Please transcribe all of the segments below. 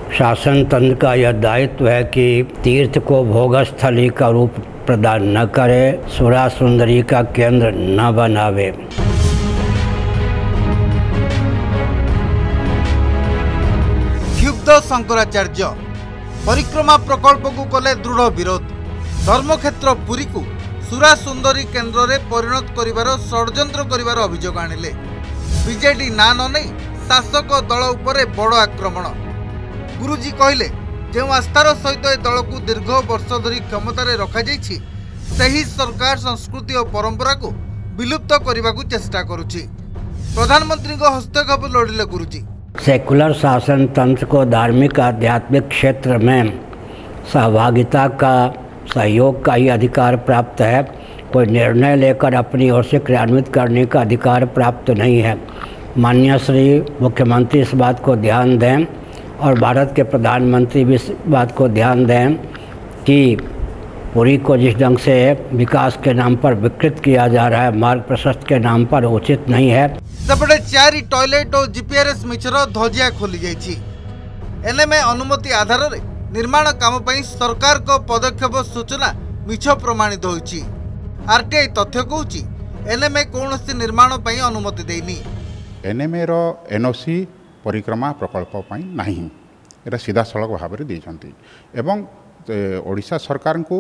शासन तंत्र का यह दायित्व है कि तीर्थ को भोगस्थली का रूप प्रदान न करे, सुरा सुंदरी का केंद्र न बनावे। क्षुब्ध शंकराचार्य परिक्रमा प्रकल्प को कले दृढ़ विरोध। धर्मक्षेत्र पुरी को सुरा सुंदरी केन्द्र रे परिणत करिवार षड्यंत्र करिवार अभियोग आनिले। बीजेडी ना न नहीं शासक दल उपरे बड़ आक्रमण। गुरुजी कहले जो आस्थार सहित ए दल को दीर्घ वर्ष धरी क्षमतार रखा जाइछि, सही सरकार संस्कृति और परंपरा को विलुप्त करने को चेष्टा करुछि। प्रधानमंत्री को हस्तक्षेप लोड़िले गुरुजी। सेकुलर शासन तंत्र को धार्मिक आध्यात्मिक क्षेत्र में सहभागिता का, सहयोग का ही अधिकार प्राप्त है। कोई निर्णय लेकर अपनी ओर से क्रियान्वित करने का अधिकार प्राप्त नहीं है। माननीय श्री मुख्यमंत्री इस बात को ध्यान दें और भारत के प्रधानमंत्री भी इस बात को ध्यान दें कि पुरी को जिस ढंग से विकास के नाम पर विकृत किया जा रहा है, मार्ग प्रशस्त के नाम पर उचित नहीं है। सेपटे 4 टॉयलेट और जीपीआरएस मिछर ध्वजिया खोली जाइछि। एनएमए अनुमति आधार रे निर्माण काम पई सरकार को पदक्षेप सूचना मिछ प्रमाणित होइछि। आरटीआई तथ्य कहूछि एनएमए कौनसी निर्माण पई अनुमति देनी। एनएमए रो एनओसी परिक्रमा प्रकल्प पई नहीं, एटा सीधा सड़क भाव में देइछंती एवं ओडिशा सरकार को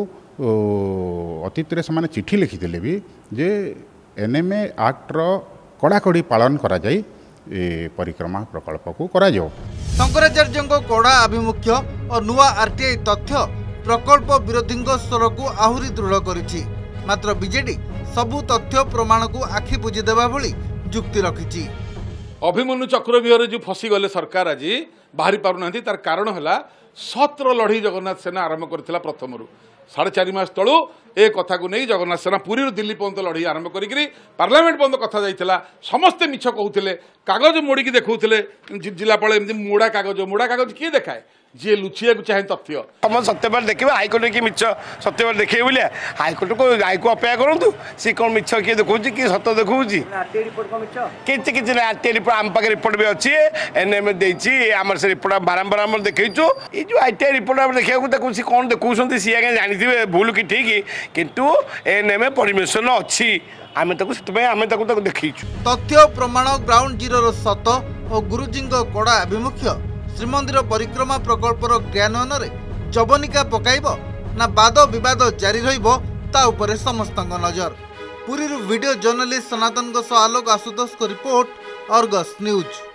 अतीत रे समान चिठी लिखिथिले भी जे एनएमए एक्ट रो कड़ाकड़ी पालन करा जाई परिक्रमा प्रकल्प को करा जाओ। शंकराचार्य कड़ा आभिमुख्य और नुआ आरटीआई तथ्य प्रकल्प विरोधी स्वर को आहुरी दृढ़ करिछि। मात्र बीजेडी सबु तथ्य प्रमाण को आखि बुझी देबा भली जुक्ति रखिछि। अभिमन्यु चक्रव्यूह जो फसी गले सरकार आज बाहरी पारुना, तार कारण है सत्र लड़ई जगन्नाथ सेना आरंभ करथिला प्रथमरु 4.5 मास तलू ए कथा को नहीं जगन्नाथ सेना पुरी दिल्ली पर्यंत लड़ई आरंभ करी पार्लियामेंट पर्यंत कथा जाइथिला। समस्ते मिछ कहूथिले, कागज मोड़िकी देखौथिले। जिलापाल एमती मोड़ा कागज किए देखाए जी लुचिया को चाहे तथ्य हम सत्यपाल देखिए हाइकोर्ट की मिछ सत्यपाल देखिए बोलिए हाइकोर्ट को रायको अपेक्षा करूँ सी कौन मिछ किए देखा कि सत देखा कि आरटीआई रिपोर्ट आम पाखे रिपोर्ट भी अच्छी एनएमए देती आम से रिपोर्ट बारंबार आम देखु ये जो आरटीआई रिपोर्ट आम देखा देखू सी कौन देखुं सी आगे जानी भूल कि ठीक किंतु एनएमए परमिशन अच्छी आम देखी तथ्य प्रमाण ग्राउंड जीरो सत और गुरुजी कड़ा आभिमुख्य श्रीमंदिर परिक्रमा प्रकल्पर क्रियान्वयन रे जबनिका पकाइब ना वाद विवाद जारी रहिबो ता उपरे समस्तंग नजर। पुरी वीडियो जर्नलिस्ट सनातन आलोक आशुतोष को रिपोर्ट, अर्गस न्यूज।